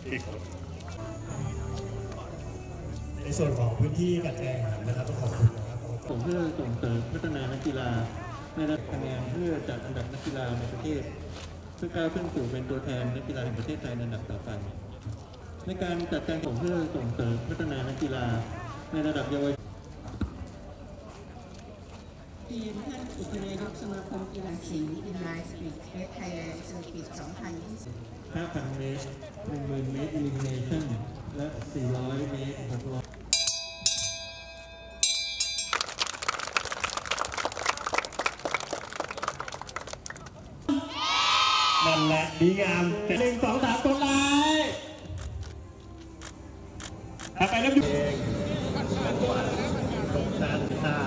ในส่วนของพื้นที่การแข่งขันนะครับต้องขอบคุณนะครับผมเพื่อส่งเสริมพัฒนานักกีฬาในระดับคะแนนเพื่อจัดอันดับนักกีฬาในประเทศเพื่อก้าวขึ้นสู่เป็นตัวแทนนักกีฬาแห่งประเทศไทยในระดับต่อไปในการจัดการผมเพื่อส่งเสริมพัฒนานักกีฬาในระดับเยาวชนทีมท่านอุปนายกสมาคมกีฬาสีอินไลน์สปีดเทสไทยแลนด์เซอร์กิต 2020 5,000 เมตร 10,000 เมตร อิลิมิเนชั่นและ 400 เมตร 600 นั่นแหละดีงาม1 2 3กดไลค์ไปแล้วอยู่ตรงด้านหน้า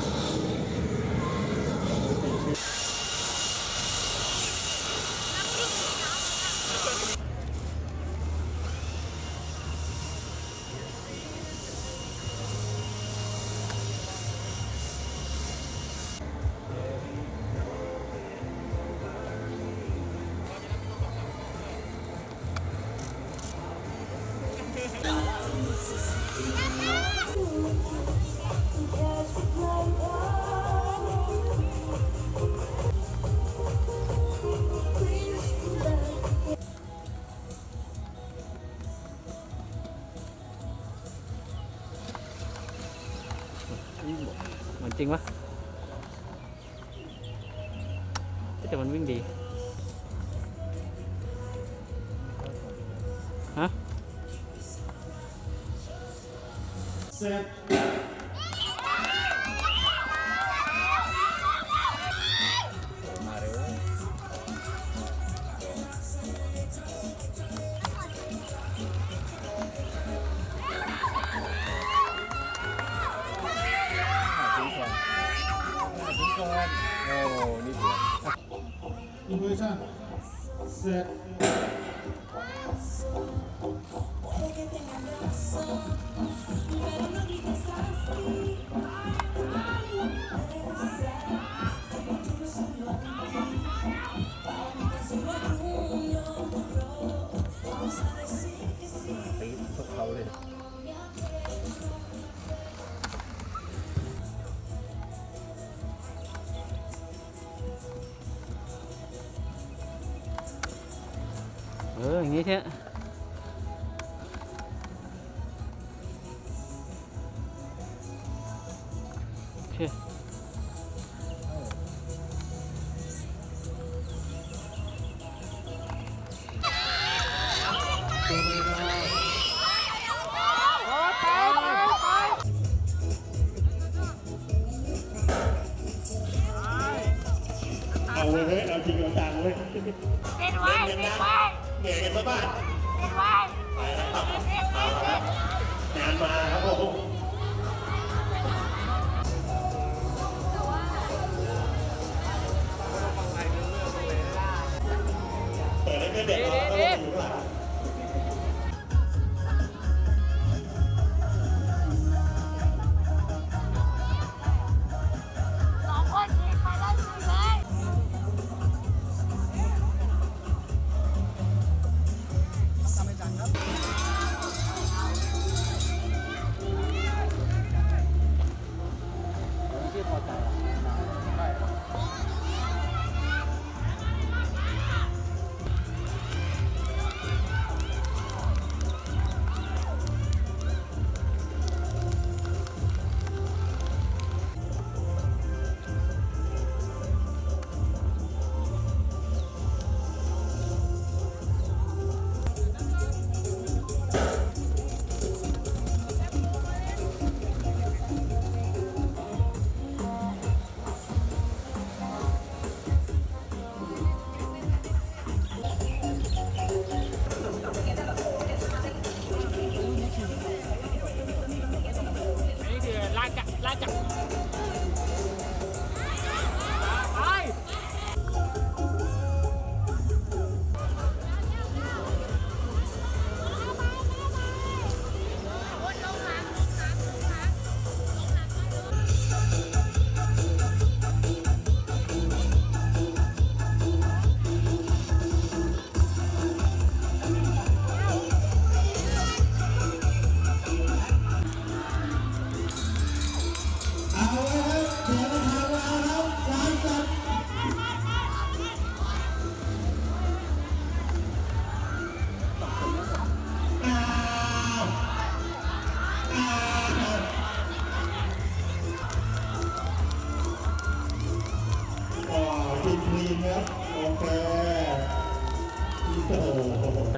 เหมือนจริงปะแต่มันวิ่งดีฮะเสร็จอินโฟชั่นเสร็จตีพวกเขาเลยอย่างนี้เถอะโอเคเอาเว้ยเอาจริงเอาจังเว้ยเป็นไว้เป็นไว้เหนื่อยกันซะบ้างเป็นไว้ไปแล้วครับงานมาครับผมเปิดให้เด็กเราก็อยู่ข้างหลัง 2 คนยิงไปแล้วยิงเลยโ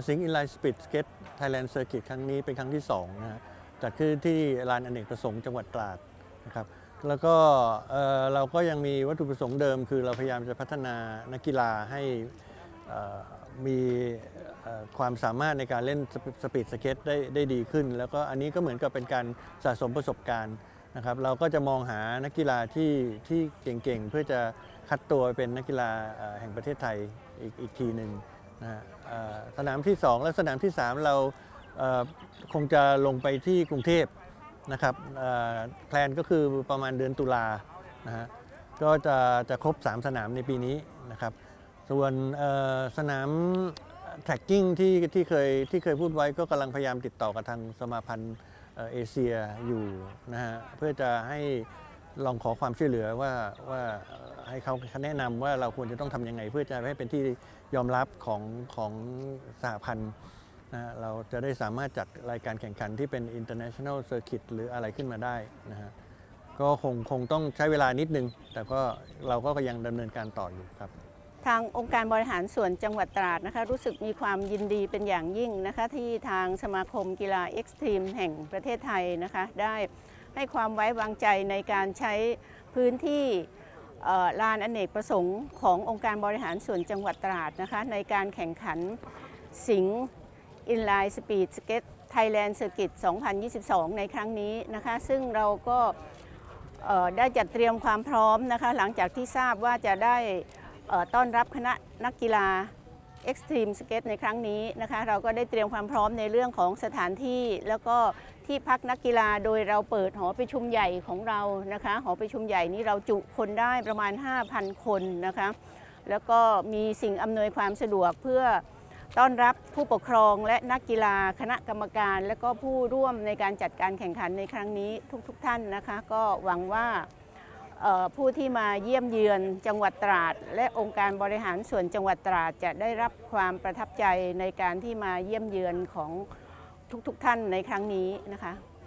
สิงห์อินไลน์สปีดสเก็ตไทยแลนด์เซอร์กิตครั้งนี้เป็นครั้งที่2นะฮะจัดขึ้นที่ลานอเนกประสงค์จังหวัดตราดนะครับแล้วก็เราก็ยังมีวัตถุประสงค์เดิมคือเราพยายามจะพัฒนานักกีฬาให้มีความสามารถในการเล่นสปีดสเก็ตได้ดีขึ้นแล้วก็อันนี้ก็เหมือนกับเป็นการสะสมประสบการณ์นะครับเราก็จะมองหานักกีฬาที่เก่งๆเพื่อจะคัดตัวเป็นนักกีฬาแห่งประเทศไทยอีกทีหนึ่งนะฮะสนามที่2และสนามที่3เราคงจะลงไปที่กรุงเทพนะครับแพลนก็คือประมาณเดือนตุลานะฮะก็จะครบ3สนามในปีนี้นะครับส่วนสนามแทร็กกิ้งที่เคยพูดไว้ก็กำลังพยายามติดต่อกับทางสมาพันธ์เอเชียอยู่นะฮะเพื่อจะให้ลองขอความช่วยเหลือว่าให้เขาแนะนำว่าเราควรจะต้องทำยังไงเพื่อจะให้เป็นที่ยอมรับของสหพันธ์นะเราจะได้สามารถจัดรายการแข่งขันที่เป็น international circuit หรืออะไรขึ้นมาได้นะฮะก็คงต้องใช้เวลานิดนึงแต่ก็เราก็ยังดำเนินการต่ออยู่ครับทางองค์การบริหารส่วนจังหวัดตราดนะคะรู้สึกมีความยินดีเป็นอย่างยิ่งนะคะที่ทางสมาคมกีฬาเอ็กซ์ตรีมแห่งประเทศไทยนะคะได้ให้ความไว้วางใจในการใช้พื้นที่ลานอเนกประสงค์ขององค์การบริหารส่วนจังหวัดตราดนะคะในการแข่งขันสิงห์อินไลน์สปีดสเก็ตไทยแลนด์เซอร์กิต 2022 ในครั้งนี้นะคะซึ่งเราก็ได้จัดเตรียมความพร้อมนะคะหลังจากที่ทราบว่าจะได้ต้อนรับคณะนักกีฬาเอ็กซ์ตรีมสเก็ตในครั้งนี้นะคะเราก็ได้เตรียมความพร้อมในเรื่องของสถานที่แล้วก็ที่พักนักกีฬาโดยเราเปิดหอประชุมใหญ่ของเรานะคะหอประชุมใหญ่นี้เราจุคนได้ประมาณ 5,000 คนนะคะแล้วก็มีสิ่งอำนวยความสะดวกเพื่อต้อนรับผู้ปกครองและนักกีฬาคณะกรรมการและก็ผู้ร่วมในการจัดการแข่งขันในครั้งนี้ทุกท่านนะคะก็หวังว่าผู้ที่มาเยี่ยมเยือนจังหวัดตราดและองค์การบริหารส่วนจังหวัดตราดจะได้รับความประทับใจในการที่มาเยี่ยมเยือนของทุกท่านในครั้งนี้นะคะ